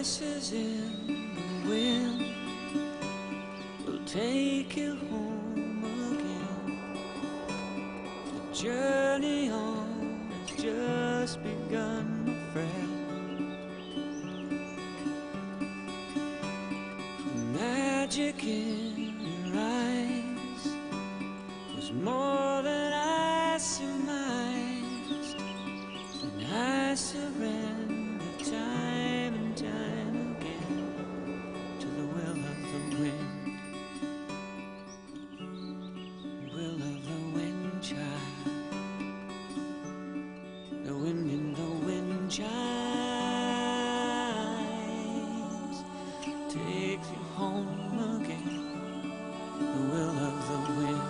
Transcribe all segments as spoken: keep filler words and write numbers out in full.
voices in the wind will take you home again. The journey on has just begun, my friend. The magic in your eyes was more than I surmised, and I surrendered time and time again to the will of the wind. Will of the wind child, the wind in the wind chimes takes you home again, the will of the wind.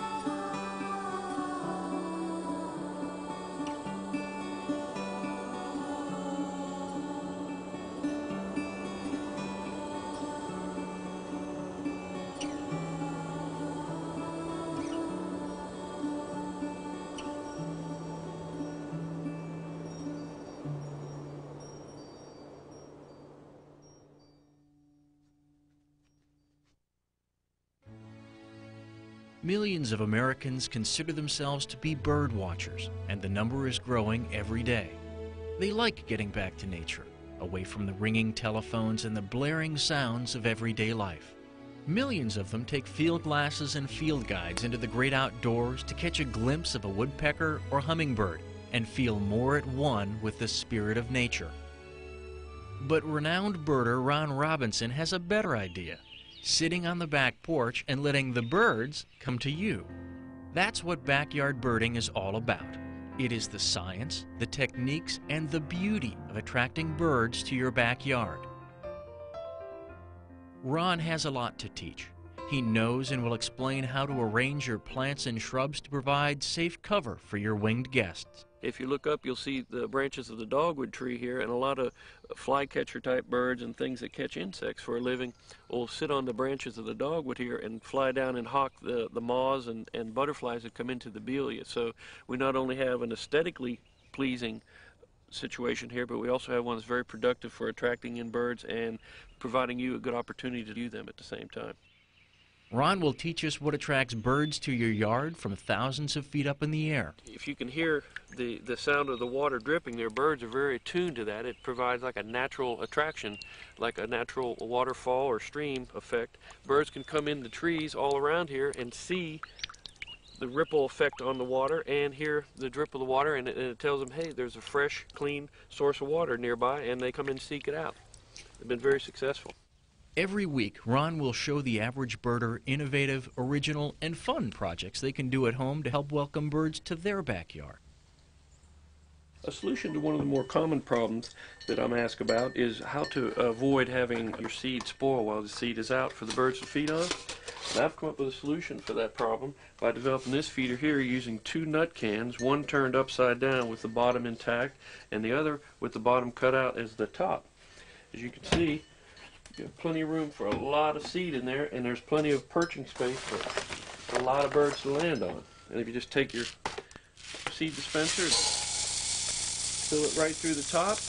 Millions of Americans consider themselves to be bird watchers, and the number is growing every day. They like getting back to nature, away from the ringing telephones and the blaring sounds of everyday life. Millions of them take field glasses and field guides into the great outdoors to catch a glimpse of a woodpecker or hummingbird and feel more at one with the spirit of nature. But renowned birder Ron Robinson has a better idea. Sitting on the back porch and letting the birds come to you. That's what backyard birding is all about. It is the science, the techniques, and the beauty of attracting birds to your backyard. Ron has a lot to teach. He knows and will explain how to arrange your plants and shrubs to provide safe cover for your winged guests. If you look up, you'll see the branches of the dogwood tree here, and a lot of flycatcher type birds and things that catch insects for a living will sit on the branches of the dogwood here and fly down and hawk the, the moths and, and butterflies that come into the bulia. So we not only have an aesthetically pleasing situation here, but we also have one that's very productive for attracting in birds and providing you a good opportunity to do them at the same time. Ron will teach us what attracts birds to your yard from thousands of feet up in the air. If you can hear the, the sound of the water dripping there, birds are very attuned to that. It provides like a natural attraction, like a natural waterfall or stream effect. Birds can come in the trees all around here and see the ripple effect on the water and hear the drip of the water, and it, and it tells them, hey, there's a fresh, clean source of water nearby, and they come and seek it out. They've been very successful. Every week, Ron will show the average birder innovative, original, and fun projects they can do at home to help welcome birds to their backyard. A solution to one of the more common problems that I'm asked about is how to avoid having your seed spoil while the seed is out for the birds to feed on. And I've come up with a solution for that problem by developing this feeder here using two nut cans, one turned upside down with the bottom intact and the other with the bottom cut out as the top. As you can see, you have plenty of room for a lot of seed in there, and there's plenty of perching space for a lot of birds to land on. And if you just take your seed dispenser and fill it right through the top,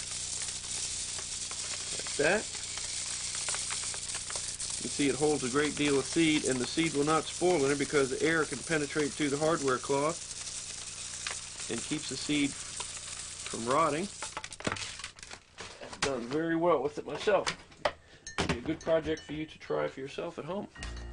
like that, you can see it holds a great deal of seed, and the seed will not spoil in it because the air can penetrate through the hardware cloth and keeps the seed from rotting. I've done very well with it myself. It'll be a good project for you to try for yourself at home.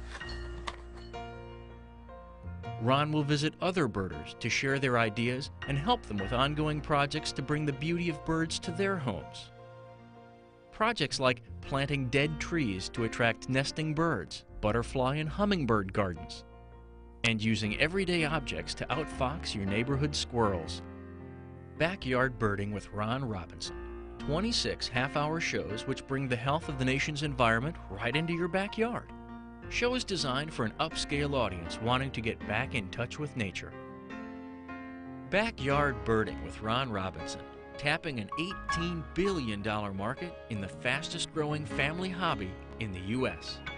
Ron will visit other birders to share their ideas and help them with ongoing projects to bring the beauty of birds to their homes. Projects like planting dead trees to attract nesting birds, butterfly and hummingbird gardens, and using everyday objects to outfox your neighborhood squirrels. Backyard Birding with Ron Robinson. twenty-six half-hour shows which bring the health of the nation's environment right into your backyard. Shows designed for an upscale audience wanting to get back in touch with nature. Backyard Birding with Ron Robinson, tapping an eighteen billion dollar market in the fastest growing family hobby in the U S